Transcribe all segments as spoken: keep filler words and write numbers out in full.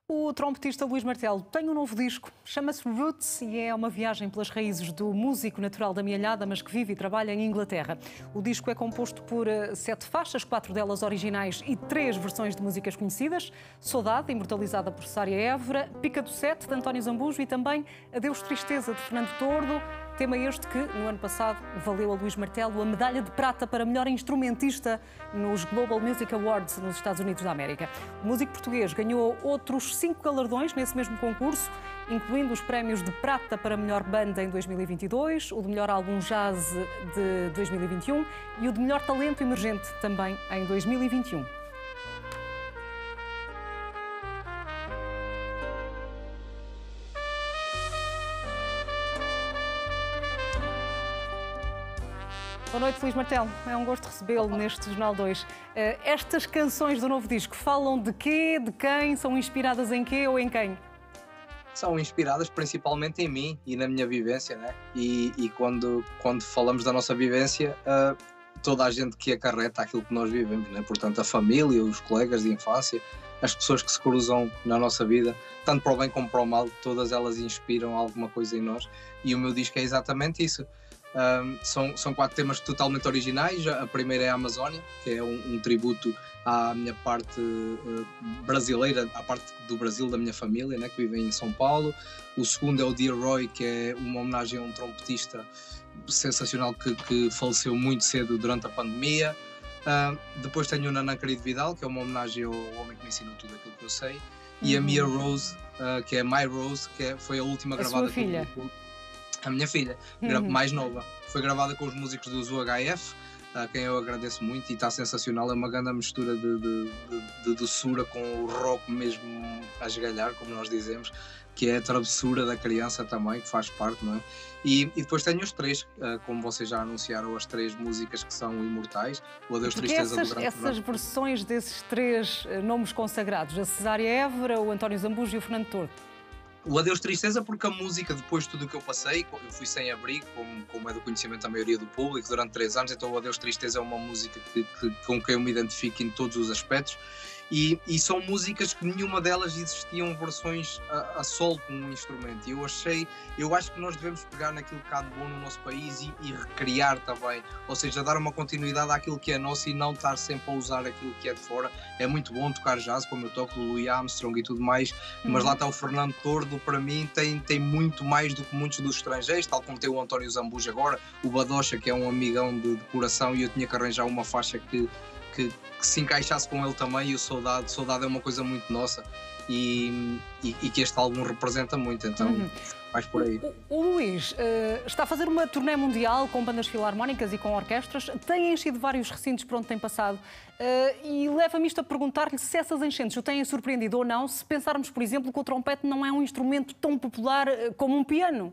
O trompetista Luís Martelo tem um novo disco, chama-se Roots e é uma viagem pelas raízes do músico natural da Mielhada, mas que vive e trabalha em Inglaterra. O disco é composto por sete faixas, quatro delas originais e três versões de músicas conhecidas. Saudade, imortalizada por Sária Évora, Pica do Sete, de António Zambujo e também Adeus Tristeza, de Fernando Tordo. Tema este que, no ano passado, valeu a Luís Martelo a medalha de prata para melhor instrumentista nos Global Music Awards nos Estados Unidos da América. O músico português ganhou outros cinco galardões nesse mesmo concurso, incluindo os prémios de prata para melhor banda em dois mil e vinte e dois, o de melhor álbum jazz de dois mil e vinte e um e o de melhor talento emergente também em dois mil e vinte e um. Boa noite, Luís Martelo. É um gosto recebê-lo neste Jornal dois. Estas canções do novo disco falam de quê, de quem? São inspiradas em quê ou em quem? São inspiradas principalmente em mim e na minha vivência, né? E, e quando, quando falamos da nossa vivência, uh, toda a gente que acarreta aquilo que nós vivemos, né? Portanto, a família, os colegas de infância, as pessoas que se cruzam na nossa vida, tanto para o bem como para o mal, todas elas inspiram alguma coisa em nós. E o meu disco é exatamente isso. Um, são, são quatro temas totalmente originais. A primeira é a Amazónia, que é um, um tributo à minha parte uh, brasileira, à parte do Brasil, da minha família, né, que vive em São Paulo. O segundo é o Dear Roy, que é uma homenagem a um trompetista sensacional que, que faleceu muito cedo durante a pandemia. Uh, depois tenho o Nanã Querido Vidal, que é uma homenagem ao homem que me ensinou tudo aquilo que eu sei. Uhum. E a Mia Rose, uh, que é My Rose, que é, foi a última a gravada sua filha. com a minha filha, uhum. mais nova. Foi gravada com os músicos do U H F, a quem eu agradeço muito, e está sensacional. É uma grande mistura de, de, de, de doçura com o rock mesmo a esgalhar, como nós dizemos, que é a travessura da criança também, que faz parte, não é? E, e depois tenho os três, como vocês já anunciaram, as três músicas que são imortais. O Adeus Tristeza essas, do Grande essas versões desses três nomes consagrados, a Sária Évora, o António Zambujo e o Fernando Tordo? O Adeus Tristeza, porque a música, depois de tudo o que eu passei, eu fui sem abrigo, como, como é do conhecimento da maioria do público, durante três anos, então o Adeus Tristeza é uma música que, que, com quem eu me identifico em todos os aspectos. E, e são músicas que nenhuma delas existiam versões a, a solo com um instrumento. E eu achei, eu acho que nós devemos pegar naquilo que há de bom no nosso país e, e recriar também, ou seja, dar uma continuidade àquilo que é nosso e não estar sempre a usar aquilo que é de fora. É muito bom tocar jazz, como eu toco, Louis Armstrong e tudo mais, uhum. mas lá está o Fernando Tordo, para mim tem, tem muito mais do que muitos dos estrangeiros, tal como tem o António Zambujo agora, o Badocha, que é um amigão de, de coração, e eu tinha que arranjar uma faixa que Que, que se encaixasse com ele também. E o Saudade, Saudade é uma coisa muito nossa e, e, e que este álbum representa muito, então uhum. vais por aí. O, o Luís uh, está a fazer uma turnê mundial com bandas filarmónicas e com orquestras, tem enchido vários recintos por onde tem passado uh, e leva-me isto a perguntar-lhe se essas enchentes o têm surpreendido ou não, se pensarmos, por exemplo, que o trompete não é um instrumento tão popular uh, como um piano.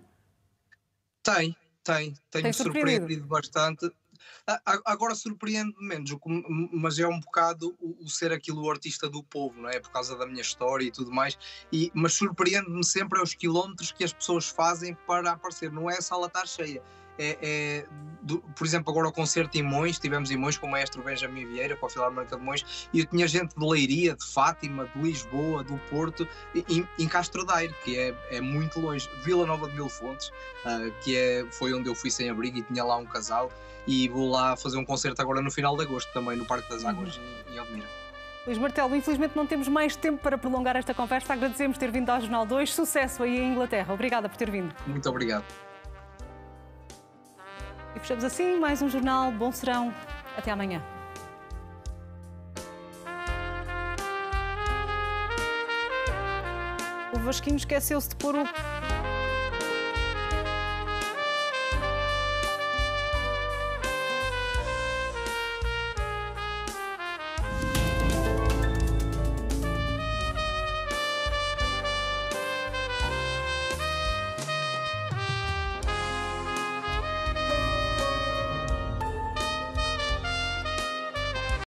Tem, tem, tem-me surpreendido bastante. Agora surpreende menos, mas é um bocado o, o ser aquilo o artista do povo, não é? Por causa da minha história e tudo mais, e, mas surpreende-me sempre os quilómetros que as pessoas fazem para aparecer, não é a sala estar cheia. É, é, do, por exemplo, agora o concerto em Mões, estivemos em Mões com o maestro Benjamin Vieira, com a Filarmónica de Mões, e eu tinha gente de Leiria, de Fátima, de Lisboa, do Porto, em, em Castro Daire, que é, é muito longe, de Vila Nova de Mil Fontes, uh, que é, foi onde eu fui sem abrigo e tinha lá um casal, e vou lá fazer um concerto agora no final de agosto também, no Parque das Águas, uhum. em, em Almira. Luís Martelo, infelizmente não temos mais tempo para prolongar esta conversa, agradecemos ter vindo ao Jornal dois, sucesso aí em Inglaterra, obrigada por ter vindo. Muito obrigado. E fechamos assim mais um jornal. Bom serão. Até amanhã. O Vasquinho esqueceu-se de pôr o